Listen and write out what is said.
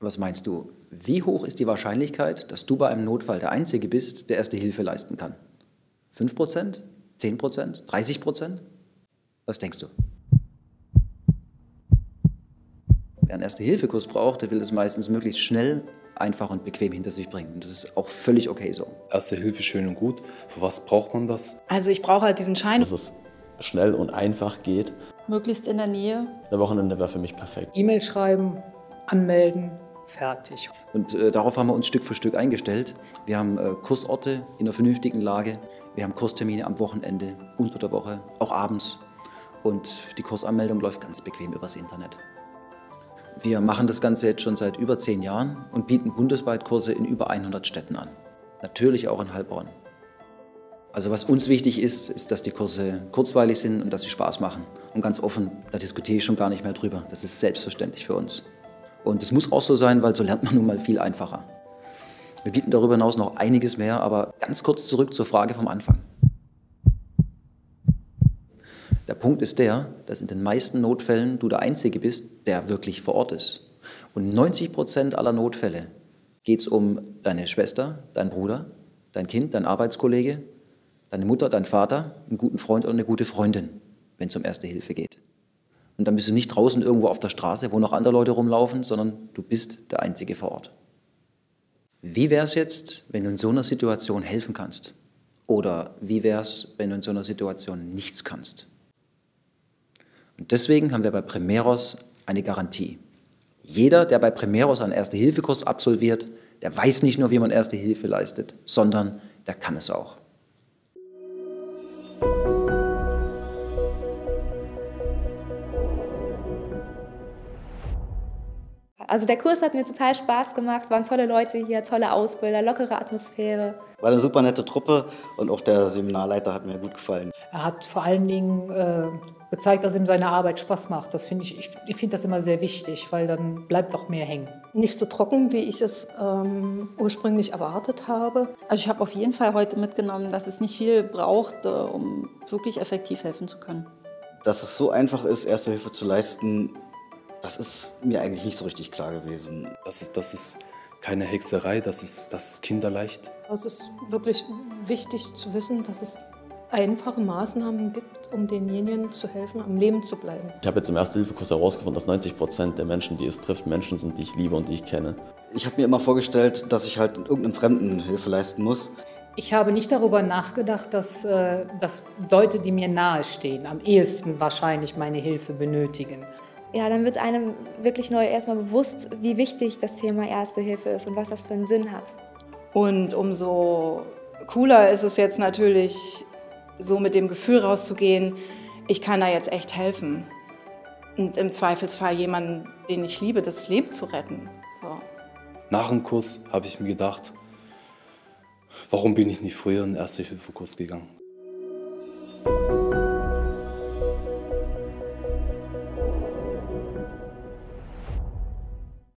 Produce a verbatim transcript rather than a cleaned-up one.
Was meinst du, wie hoch ist die Wahrscheinlichkeit, dass du bei einem Notfall der Einzige bist, der Erste Hilfe leisten kann? fünf Prozent? zehn Prozent? dreißig Prozent? Was denkst du? Wer einen Erste-Hilfe-Kurs braucht, der will das meistens möglichst schnell, einfach und bequem hinter sich bringen. Und das ist auch völlig okay so. Erste Hilfe schön und gut. Für was braucht man das? Also ich brauche halt diesen Schein. Dass es schnell und einfach geht. Möglichst in der Nähe. Der Wochenende wäre für mich perfekt. E-Mail schreiben, anmelden, fertig. Und äh, darauf haben wir uns Stück für Stück eingestellt. Wir haben äh, Kursorte in einer vernünftigen Lage. Wir haben Kurstermine am Wochenende, unter der Woche, auch abends. Und die Kursanmeldung läuft ganz bequem übers Internet. Wir machen das Ganze jetzt schon seit über zehn Jahren und bieten bundesweit Kurse in über hundert Städten an. Natürlich auch in Heilbronn. Also was uns wichtig ist, ist, dass die Kurse kurzweilig sind und dass sie Spaß machen. Und ganz offen, da diskutiere ich schon gar nicht mehr drüber. Das ist selbstverständlich für uns. Und es muss auch so sein, weil so lernt man nun mal viel einfacher. Wir bieten darüber hinaus noch einiges mehr, aber ganz kurz zurück zur Frage vom Anfang. Der Punkt ist der, dass in den meisten Notfällen du der Einzige bist, der wirklich vor Ort ist. Und neunzig Prozent aller Notfälle geht es um deine Schwester, deinen Bruder, dein Kind, dein Arbeitskollege, deine Mutter, dein Vater, einen guten Freund oder eine gute Freundin, wenn es um Erste Hilfe geht. Und dann bist du nicht draußen irgendwo auf der Straße, wo noch andere Leute rumlaufen, sondern du bist der Einzige vor Ort. Wie wäre es jetzt, wenn du in so einer Situation helfen kannst? Oder wie wäre es, wenn du in so einer Situation nichts kannst? Und deswegen haben wir bei Primeros eine Garantie. Jeder, der bei Primeros einen Erste-Hilfe-Kurs absolviert, der weiß nicht nur, wie man Erste Hilfe leistet, sondern der kann es auch. Also der Kurs hat mir total Spaß gemacht, waren tolle Leute hier, tolle Ausbilder, lockere Atmosphäre. War eine super nette Truppe und auch der Seminarleiter hat mir gut gefallen. Er hat vor allen Dingen äh, gezeigt, dass ihm seine Arbeit Spaß macht. Das finde ich, ich, ich finde das immer sehr wichtig, weil dann bleibt auch mehr hängen. Nicht so trocken, wie ich es ähm, ursprünglich erwartet habe. Also ich habe auf jeden Fall heute mitgenommen, dass es nicht viel braucht, um wirklich effektiv helfen zu können. Dass es so einfach ist, Erste Hilfe zu leisten, das ist mir eigentlich nicht so richtig klar gewesen. Das ist, das ist keine Hexerei, das ist, das ist kinderleicht. Es ist wirklich wichtig zu wissen, dass es einfache Maßnahmen gibt, um denjenigen zu helfen, am Leben zu bleiben. Ich habe jetzt im Erste-Hilfe-Kurs herausgefunden, dass neunzig Prozent der Menschen, die es trifft, Menschen sind, die ich liebe und die ich kenne. Ich habe mir immer vorgestellt, dass ich halt irgendeinem Fremden Hilfe leisten muss. Ich habe nicht darüber nachgedacht, dass, äh, dass Leute, die mir nahestehen, am ehesten wahrscheinlich meine Hilfe benötigen. Ja, dann wird einem wirklich neu erstmal bewusst, wie wichtig das Thema Erste Hilfe ist und was das für einen Sinn hat. Und umso cooler ist es jetzt natürlich, so mit dem Gefühl rauszugehen, ich kann da jetzt echt helfen. Und im Zweifelsfall jemanden, den ich liebe, das Leben zu retten. So. Nach dem Kurs habe ich mir gedacht, warum bin ich nicht früher in den Erste-Hilfe-Kurs gegangen?